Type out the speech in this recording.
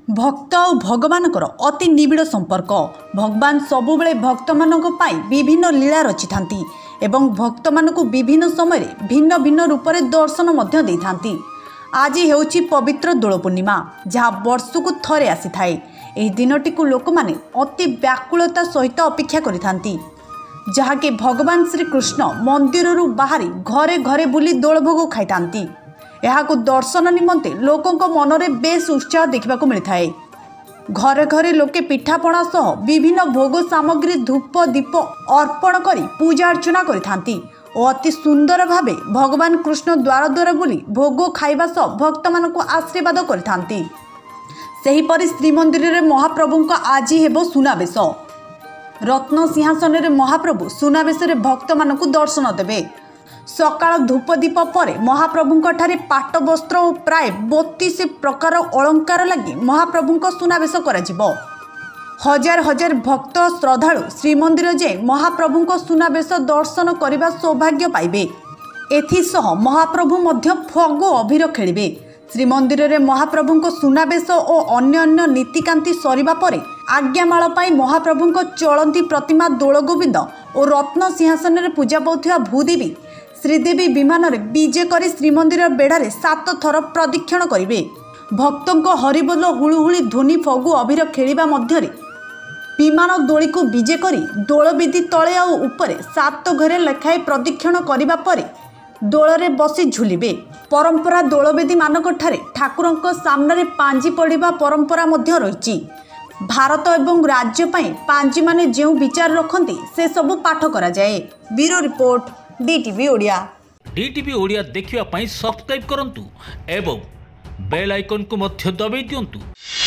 भक्त और भगवानकर अति निबिड़ संपर्क। भगवान सबुबले भक्त मानक पाई विभिन्न लीला रचि थांती एवं भक्त मानक विभिन्न समय भिन्न भिन्न रूप से दर्शन मध्य देई थांती। आज हेउची पवित्र दोल पूर्णिमा जहाँ वर्षकु थरे आसी थाए। एही दिनटी को लोक माने अति व्याकुलता सहित अपेक्षा करि थांती, जहाँकि भगवान श्री कृष्ण मंदिररू बाहरी घरे घरे बुली दोल भोग खाई थांती। यहाकु दर्शन निमंते लोकों मनरे बेस उत्साह देखा मिलता है। घरे घरे लोके पिठापणा सह विभिन्न भोग सामग्री धूप दीप अर्पण करी पूजा अर्चना करिथांती और अति सुंदर भावे भगवान कृष्ण द्वार द्वार बुली भोग खाइबा सह भक्त मानकु आशीर्वाद करिथांती। सेहीपरि श्रीमंदिर रे महाप्रभुंक आज हेबो सुनाबेश। रत्न सिंहासन रे महाप्रभु सुनाबेश रे भक्त मानकु दर्शन देबे। सकाळ धूपदीप पर महाप्रभुंक ठारे पाट वस्त्र और प्राय 32 प्रकार अलंकार लगी महाप्रभुंक सुनाबेश कराजिबो। हजार हजार भक्त श्रद्धालु श्रीमंदिर जे महाप्रभुंक सुनाबेश दर्शन करने सौभाग्य पाइबे। एथिसह महाप्रभु मध्य फगु अभिर खेलिबे। श्रीमंदिर रे महाप्रभुंक सुनाबेश और अन्य अन्य नीतिकांति सरिबा परे आज्ञामाल पाई महाप्रभुंक चलंती प्रतिमा दोल गोविंद और रत्न सिंहासन रे पूजा पाउथिबा भूदेवी श्रीदेवी विमान रे विजे करी श्रीमंदिर बेढ़ारे 7 थर प्रदक्षिण करिवे। भक्तों हरिबोल हुलुहुली ध्वनि फगु अभिर खेलिबा मध्यरे विमान दोली को विजे करी दोलवेदी तले और उपरे 7 घरे लेखाए प्रदक्षिण करिबा परे दोलरे बसी झुलिबे। परंपरा दोलवेदी मानक ठारे ठाकुरंक सामने पांजी पड़िबा परंपरा मध्य रहिछि। भारत एवं राज्य पाई पांजी माने जेउ विचार रखंती से सब पाठ करा जाए। Bureau report DTV Odia. DTV Odia देखिवा पाई सब्सक्राइब करंतु एवं बेल आइकन को मध्य दबाई दियंतु।